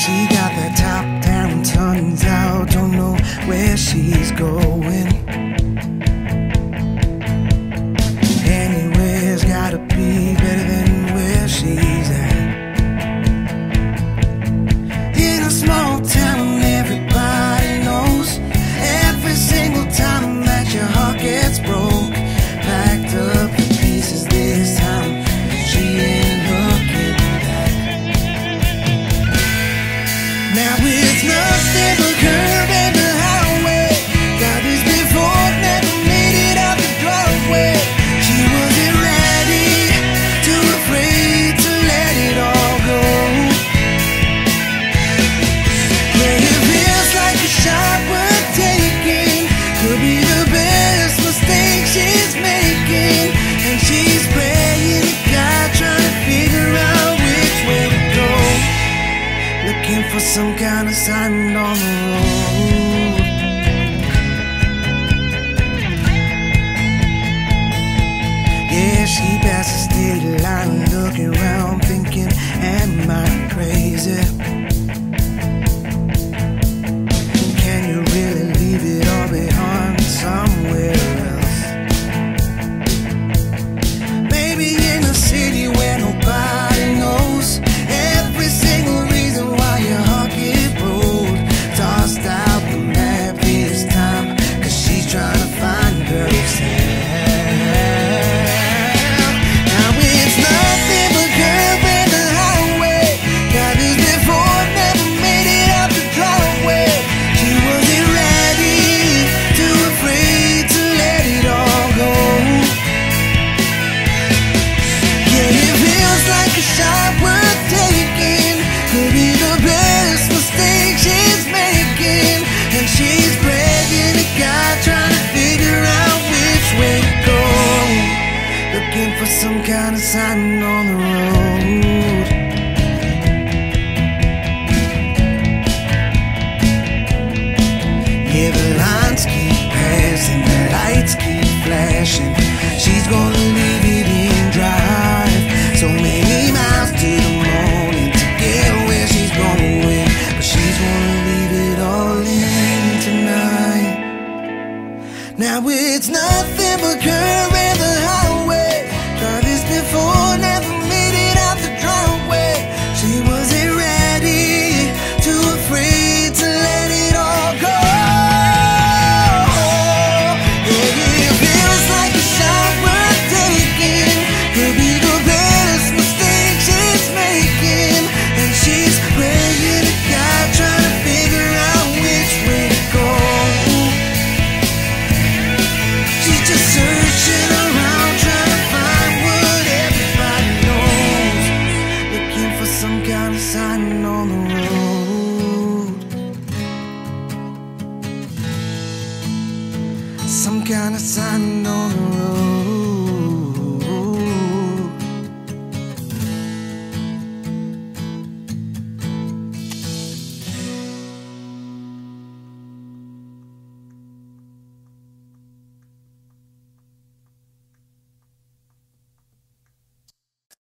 She got that top down, turns out, don't know where she's going. Anywhere's gotta be better than where she's at. In a small town, everybody knows. Every single time that your heart gets broke, packed up the pieces this time, she ain't looking back. Now it's nothing but curve and the highway. Got this before, never made it out the driveway. She wasn't ready, too afraid to let it all go. Yeah, it feels like a shot worth taking. Could be the best mistake she's making. And she's praying to God, trying to figure out which way to go. Looking for some kind of sign on the road. Yeah, she passed the state line, looking around, thinking, am I crazy? Can you really leave it all behind somewhere else? Maybe in a city where nobody knows every single reason why your heart gets broke. Tossed out the map this time, 'cause she's trying to find herself. Now it's nothing but curve and the highway. Got this before, never made it out the driveway. She wasn't ready, too afraid to let it all go. Yeah, it feels like a shot worth taking. Could be the best mistake she's making. And she's praying to God, trying to figure out which way to go. Looking for some kind of sign on the road. Yeah, the lines keep passing, the lights keep flashing. She's gonna leave it in drive. So many miles to the morning to get where she's going. But she's gonna leave it all in tonight. Now it's nothing but curve and the highway. Tried this before, never made it out the driveway. She wasn't ready, too afraid to let it all go. Yeah, it feels like a shot worth taking. Could be the best mistake she's making. And she's praying to God, trying to figure out which way to go. She's just searching around, trying to find what everybody knows. Looking for some kind of sign on the road. Some kind of sign on the road.